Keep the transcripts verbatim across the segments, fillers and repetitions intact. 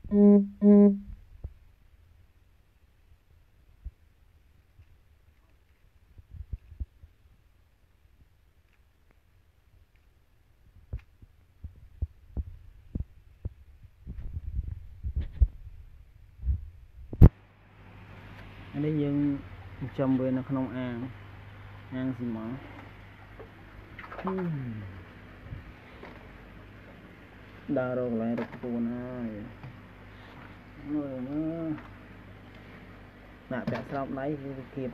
anh đây dương châm về nó không ăn ăn gì mà đa rồi lại được cô này rồi nó nạp cả sao lấy kịp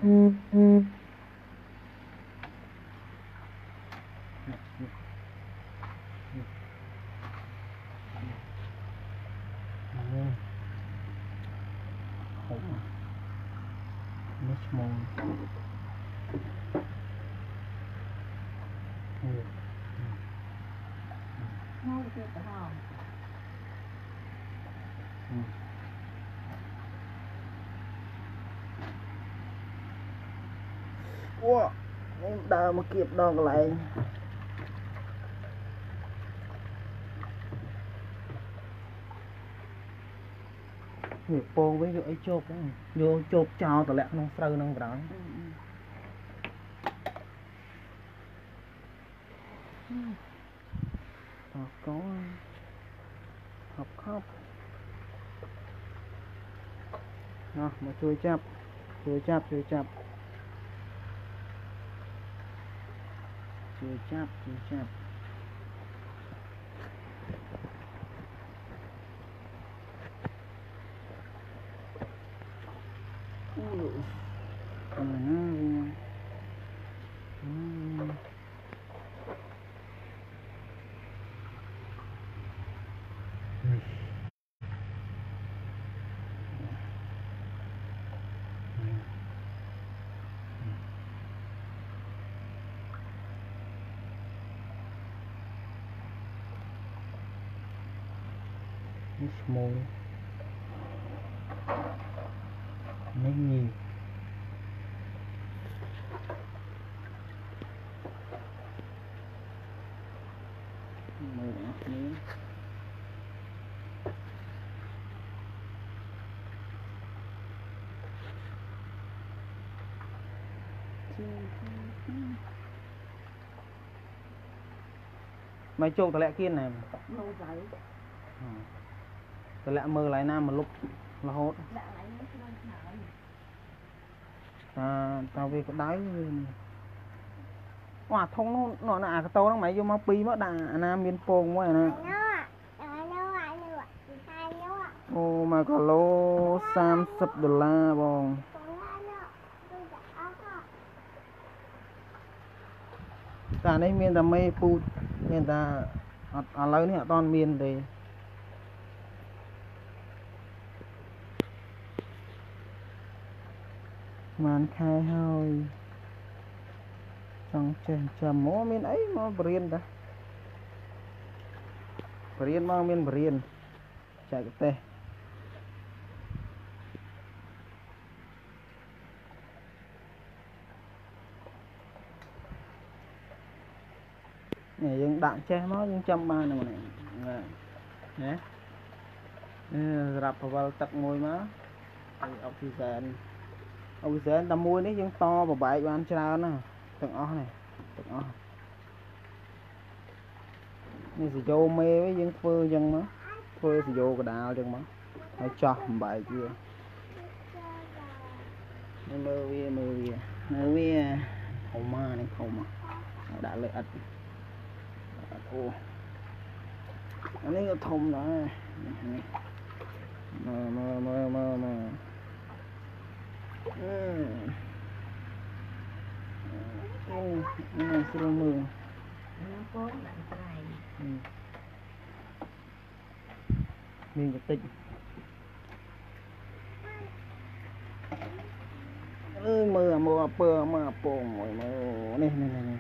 nước môn wow đào mà kịp đo lại người po với vô ấy chộp vô chộp chào tao lẹ nó sâu nó vào đó học có học khóc à, mà chui chắp chui chắp chui chắp chui chắp chui chắp small mấy nhiều mười áp miếng mày chụp tao lẹ kiên này tao lẹ mơ lại nam một lúc là hốt à, tao về cái đáy quả thông nó nó là cái tao nó mày vô mau pi mất đà nam miền pông quá nè ô mà có lô sam sập đô la bông cả đây miền ta mây pu miền ta ở lấy này toàn miền thì màn khai hơi trong trên chầm mó miền ấy mà briên ta briên mà miền briên chạy cái tê này dân đạn che nó dân trăm ba này này nè rạp vào tật môi má oxygen oxygen ta môi đấy dân to và bãi ban trao nè từng ó này từng ó như sự vô mê với dân phơ dân nó phơ sự vô cái đào dân nó nó cho bài kia mơ vi mơ vi mơ vi không ma này không mà đã lợi ích ô anh ấy có thông đó mơ mơ mơ mơ mơ ừ ừ ừ sữa mơ mình cái tích ơi mơ mơ mơ mơ pong mơ này này này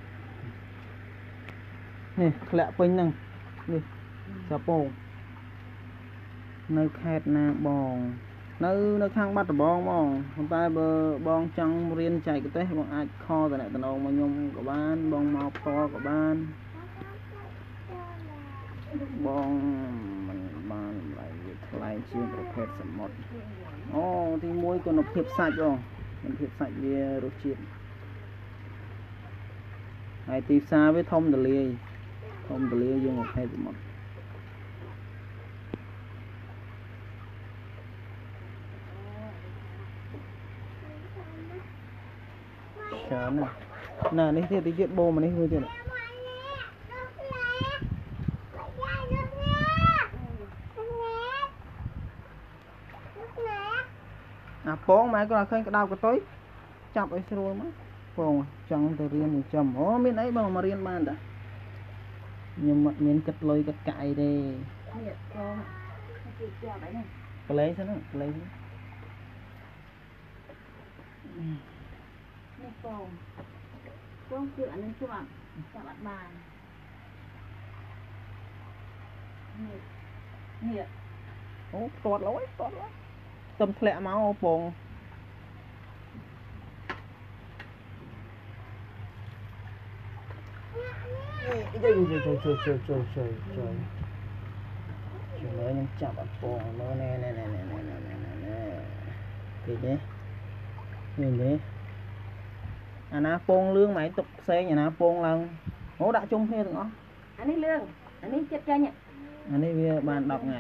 nè lẹ pin nè nè sao pong nơi khét nè bong nơi nơi khang bắt bong bong hôm tay bờ bong trăng riêng chạy cái tết bong ai kho từ này từ đầu mà nhung của ban bong màu to của ban bong mình ban lại lại ងជាងប្រភេទសមុទ្រអូទីមួយក៏នៅភាពសាច់បងមានភាពសាច់វារសជាតិហើយទីផ្សារវាធំទលាយធំទលាយយើងប្រភេទសមុទ្រច្រើនណាស់ណានេះទៀតទៀតបូមនេះមួយទៀតអាពងម៉ែគាត់ឃើញក្តៅកតុយចាប់ឲ្យស្រួលមកពងចង់ទៅរៀនចិញ្ចឹមអូមានអីបងមករៀនបានតាខ្ញុំអត់មានគិតលុយគិតកាក់អីទេនេះពងគេចាប់អីនេះកលែងសិនណាកលែងនេះពងពងគឺអានឹងជាប់ចាប់អត់បាននេះនេះអូតតឡយតតឡយទំធ្លាក់មកពងនេះជួយជួយជួយជួយជួយជួយជួយជួយមើលខ្ញុំចាប់អត់ពងមើលណែណែណែណែណែណែណែណែទីនេះនេះនេះអាណាពងលឿងម៉ែទុកផ្សេងអាណាពងឡើងអូដាក់ជុំគ្នាទាំងអស់អានេះលឿងអានេះចិត្តចាញ់អានេះវាបានដប់ថ្ងៃ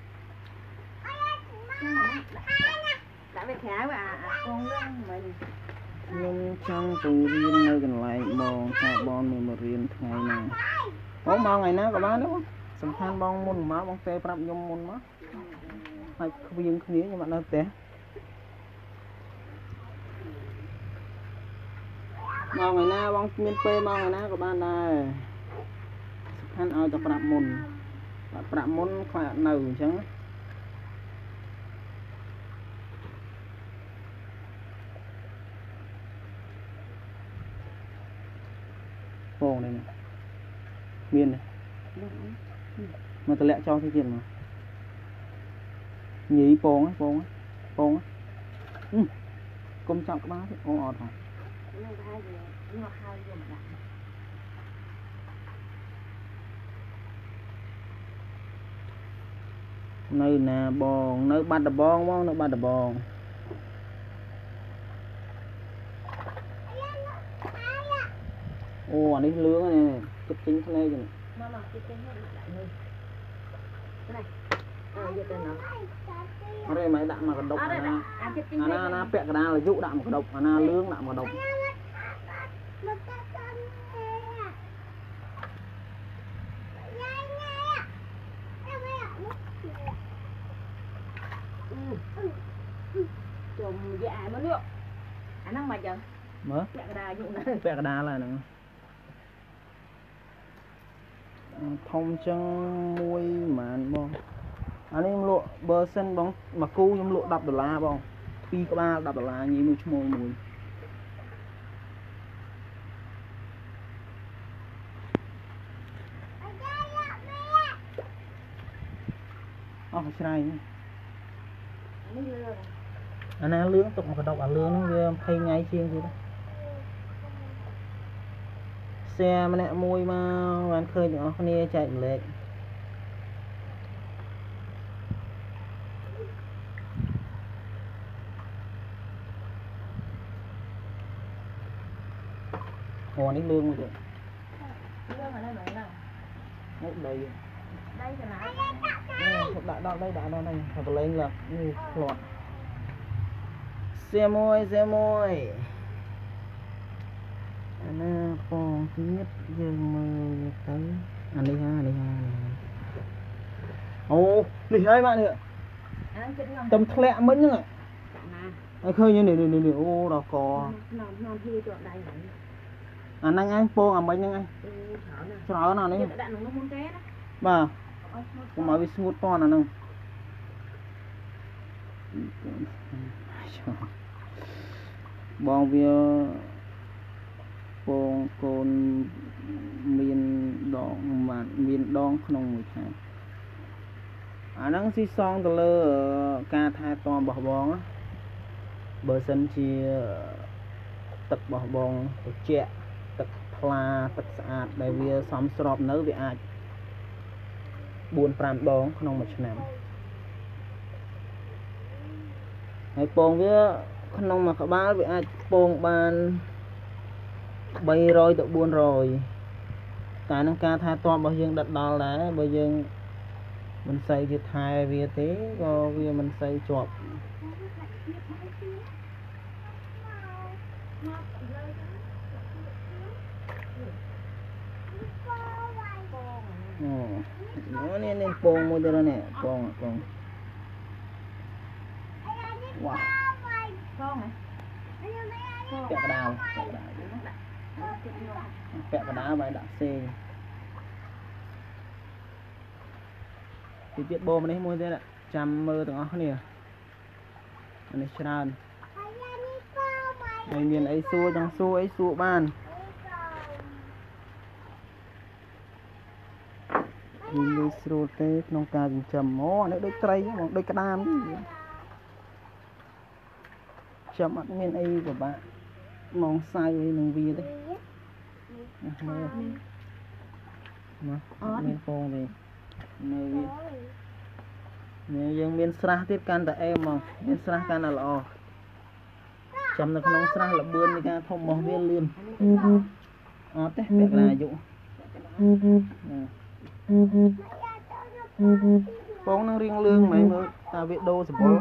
ដាក់វាក្រៅអាពងលឿងមិនខ្ញុំចង់ទៅរៀននៅកន្លែងបងថាបងនឹងមករៀនថ្ងៃណាអូមកថ្ងៃណាក៏បានដែរបងសំខាន់បងមុនមកបងទេប្រាប់ខ្ញុំមុនមកហើយខ្វៀងគ្នាខ្ញុំអត់នៅផ្ទះមកថ្ងៃណាបងមានពេលមកថ្ងៃណាក៏បានដែរសំខាន់ឲ្យតែប្រាប់មុនបើប្រាប់មុនខ្លាចអត់នៅអញ្ចឹងពងនេះមានមកតម្លាក់ចោលទីទៀតមកញីពងពងពងកុំចាប់ក្បាលអូអត់ហ៎នឹងហើយវាមកហើយយកមកដាក់នៅណាបងនៅបាត់ដំបងបងនៅបាត់ដំបងអូអានេះលឿងនេះគិតចេញភ្នែកនេះមកមកគិតចេញហើយដាក់នេះនេះអើយកទៅណាអរេម៉ែដាក់មកកណ្ដុកអាណាអាណាណាពាក់កណ្ដាលអាយុដាក់មកកណ្ដុកអាណាលឿងដាក់មកកណ្ដុកជុំវាអាមកនេះអាហ្នឹងមកចឹងមើលពាក់កណ្ដាលអាយុណាពាក់កណ្ដាលហ្នឹងធំចឹងមួយប្រហែលបងអានេះខ្ញុំលក់បើសិនបងមួយគូខ្ញុំលក់ដប់ដុល្លារបងពីរក្បាលដប់ដុល្លារញីមួយឈ្មោះមួយអស់ស្រ័យនេះលឿងអាណាលឿងទុកមកកណ្ដុកអាលឿងហ្នឹងវាยี่สิบថ្ងៃជាងទៀតแชร์ម្នាក់មួយមកបានឃើញទាំងអស់គ្នាចែកម្លែកអូនេះលឿងមួយទៀតលឿងអានេះមែនហ្នឹងនេះដីដីកន្លែងនេះដាក់ដល់ដីដាក់ដល់đâyហើយប្រឡែងលើនេះផ្លាត់แชร์មួយแชร์មួយអាណាពងទៀតយើងមើលទៅអានេះហានេះហាអូនេះហើយបាទនេះអាហ្នឹងចិត្តខ្ញុំទំធ្លាក់មិញហ្នឹងណាហើយឃើញនេះនេះអូដល់កក្នុងក្នុងធីជាប់ដៃហ្នឹងអាហ្នឹងឯងពងអាមិញហ្នឹងឯងច្រើនណាស់នេះដាក់ក្នុងនោះមុនទេណាបាទកុំឲ្យវាស្ងួតតអាហ្នឹងបងវាពងកូនមានដងបានមានដងក្នុងមួយខែអាហ្នឹងស៊ីសងទៅលើការថែទាំរបស់បងបើសិនជាទឹករបស់បងត្រជាក់ទឹកថ្លាទឹកស្អាតដែលវាសមស្របនៅវាអាចbốn 5ដងក្នុងមួយឆ្នាំហើយពងវាក្នុងមួយក្បាលវាអាចពងបានបីរយទៅបួនរយតែនឹងការថែទាំរបស់យើងដិតដល់ដែរបើយើងមិនសូវជាថែវាទេក៏វាមិនសូវជាប់អូនេះនេះពងមួយទៀតនេះពងពងវ៉ាពងហ៎ពាក់កណ្ដាលពាក់កណ្ដាលពាក់កណ្ដាលបាយដាក់ផ្សេងទីទៀតបូម្នេះមួយទៀតចាំមើលទាំងអស់គ្នានេះច្រើនហើយមានអីសួរចង់សួរអីសួរបានវាងាយស្រួលទេក្នុងការចិញ្ចឹមអូអានេះដូចត្រីហ្មងដូចក្តាមខ្ញុំអត់មានអីពិបាកម៉ងសៅអីនឹងវាទេមើលណាអត់មានពងទេមើលវានេះយើងមានស្រះទៀតកាន់តែអែមហ្មងមានស្រះកាន់តែល្អចាំនៅក្នុងស្រះលបឿននៃការធំរបស់វាលឿនអត់ទេពាក់កណ្ដាលអាយុពងនឹងរៀងលឿងហ្មងមើលតាវាដូរសម្បុរ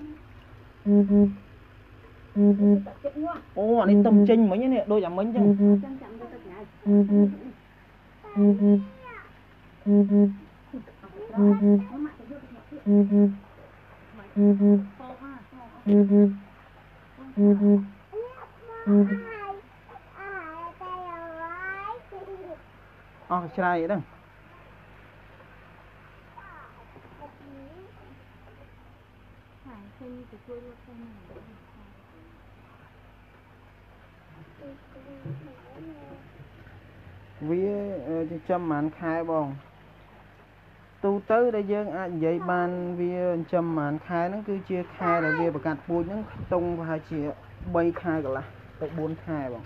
អូអានេះទំចេញមិញនេះដូចអាមិញចឹងអស់ច្រៃហ្នឹងវាចិញ្ចឹមប្រហែលខែបងទូទៅដែលយើងអាចនិយាយបានវាចិញ្ចឹមប្រហែលខែហ្នឹងគឺជាខែដែលវាប្រកាត់ពូជហ្នឹងខ្ទង់ប្រហែលជាបីខែកន្លះទៅបួនខែបង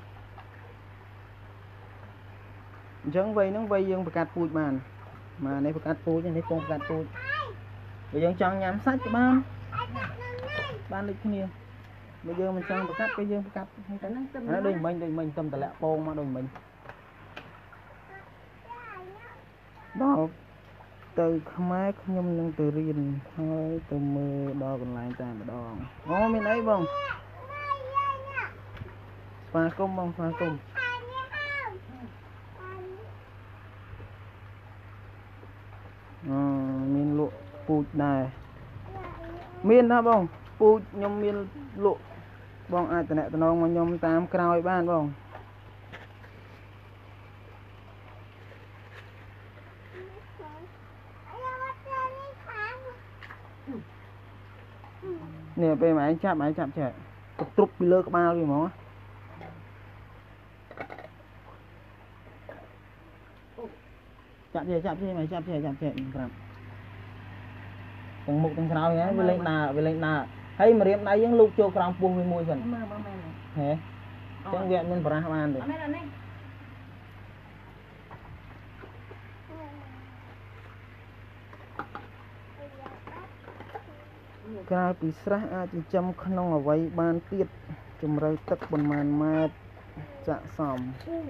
អញ្ចឹងវ័យហ្នឹងវ័យយើងប្រកាត់ពូជបានមកនេះប្រកាត់ពូជនេះពងប្រកាត់ពូជបើយើងចង់ញ៉ាំសាច់ក៏បានបានដូចគ្នាបើយើងមិនចង់ប្រកាត់ក៏យើងប្រកាត់ហ្នឹងទៅអាដូចមិញដូចមិញទំតម្លាក់ពងមកដូចមិញដល់ទៅខ្មែរខ្ញុំនឹងទៅរៀនហើយទៅមើលដល់កន្លែងតែម្ដងអូមានអីបងស្វាគមន៍បងស្វាគមន៍អឺមានលក់ពូជដែរមានណាបងពូជខ្ញុំមានលក់បងអាចតំណែងមកខ្ញុំតាមក្រោយបានបងនេះពេលម៉ែចាប់ម៉ែចាប់ចេះទៅទ្រុបពីលើក្បាលវាហ្មងចាប់ចេះចាប់ចេះម៉ែចាប់ចេះចាប់ចេះក្រាបទាំងមុខទាំងក្រោយហ្នឹងវាលេងដើរវាលេងដើរហើយម្រាមដៃយើងលូកចូលក្រោមពោះវាមួយសិនមើលមើលមែនហេអញ្ចឹងវាអត់មានបរាស់បានទេមែនអត់នេះក្រៅពីស្រះអាចចិញ្ចឹមក្នុងអវ័យបានទៀតជម្រៅទឹកប៉ុន្មានម៉ែត្រស័ក្តិសម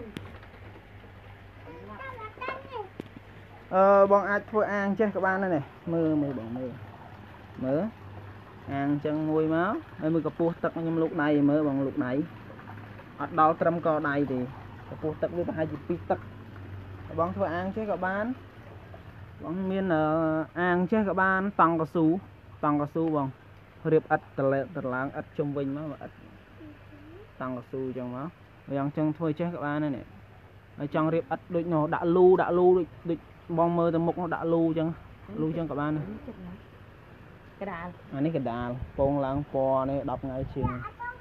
អឺបងអាចធ្វើអាងចេះក៏បានដែរនេះមើលមើលបងមើលមើលអាងចឹងមួយមកហើយមើលកពស់ទឹកខ្ញុំលូកដៃមើលបងលូកដៃអត់ដល់ត្រឹមកដៃទេកពស់ទឹកវាប្រហែលជាពីរទឹកបងធ្វើអាងចេះក៏បានបងមានអាងចេះក៏បានតង់កស៊ូតង់កស៊ូបងរៀបឥតតលែតឡើងឥតជុំវិញមកឥតតង់កស៊ូចឹងមកយ៉ាងចឹងធ្វើចេះក៏បានដែរនេះហើយចង់រៀបឥតដូចនោះដាក់លូដាក់លូដូចដូចបងមើលទៅមុខនោះដាក់លូចឹងលូចឹងក៏បានដែរកដាលអានេះកដាលពងឡើងពណ៌នេះដប់ថ្ងៃជាង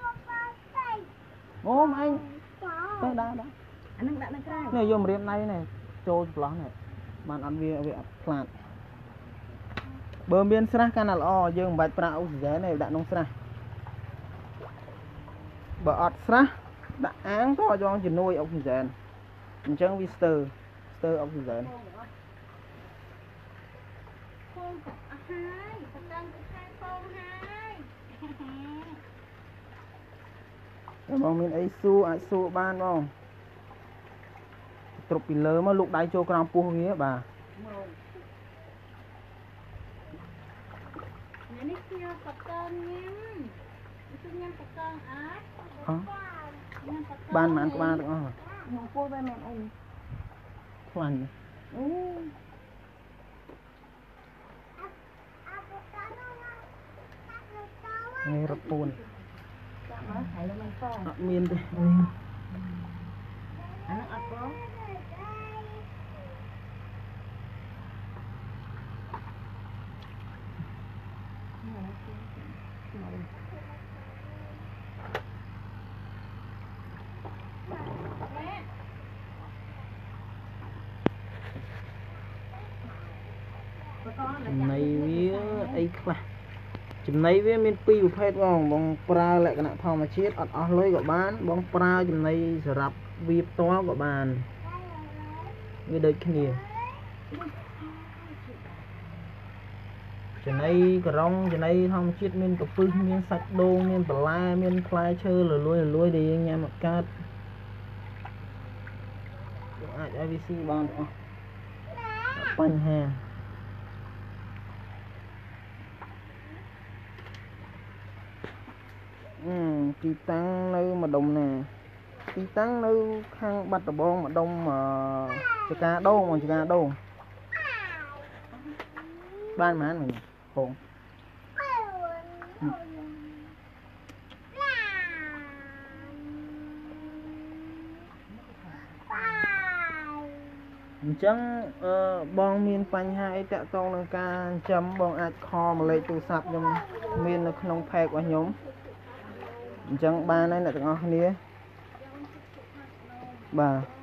អូមអញទៅដាក់ដាក់អានឹងដាក់នៅក្រៅនេះយកម្រាមដៃនេះចូលច្រឡោះនេះបានអត់វាវាអត់ខ្លាចបើមានស្រះកាន់តែល្អយើងមិនបាច់ប្រើអុកស៊ីហ្សែនទេដាក់ក្នុងស្រះបើអត់ស្រះដាក់អាងក៏យកជំនួយអុកស៊ីហ្សែនអញ្ចឹងវាស្ទើរស្ទើរអុកស៊ីហ្សែនពងអស់ហើយតើទៅខែពងហើយแต่บองមានអីសួរអាចសួរបានបងត្រុបពីលើមកលោកដៃចូលក្រោមពោះវាបាទនេះខ្ញុំបកកញ៉ាំខ្ញុំញ៉ាំបកកអត់អបានប៉ុន្មានក្បាលទាំងអស់មកពោះបែមែនអីខ្លាញ់អូនេះរត់ពួនចាំមើលហើយលើមិនផងអត់មានទេអានឹងអត់ផងចំណីវាអីខ្លះចំណីវាមានពីរប្រភេទបងបងប្រើលក្ខណៈធម្មជាតិអត់អស់លុយក៏បានបងប្រើចំណីសម្រាប់វាផ្ទាល់ក៏បានវាដូចគ្នាចំណីក្រងចំណីធម្មជាតិមានកពឹសមានសាច់ដូងមានបន្លែមានផ្លែឈើលលួយលលួយដែលយើងញ៉ាំអត់កើតយើងអាចឲ្យវាស៊ីបានអស់បញ្ហាអឺទីតាំងនៅម្ដុំណាទីតាំងនៅខាងបាត់ដំបងម្ដុំចកាដូងមកចកាដូងបានប៉ុន្មានមិញហងអញ្ចឹងអឺបងមានបញ្ហាអីតាក់ទងនឹងការចិញ្ចឹមបងអាចខលមកលេខទូរស័ព្ទខ្ញុំមាននៅក្នុងផេករបស់ខ្ញុំអញ្ចឹងបានហើយអ្នកទាំងអស់គ្នាបាទ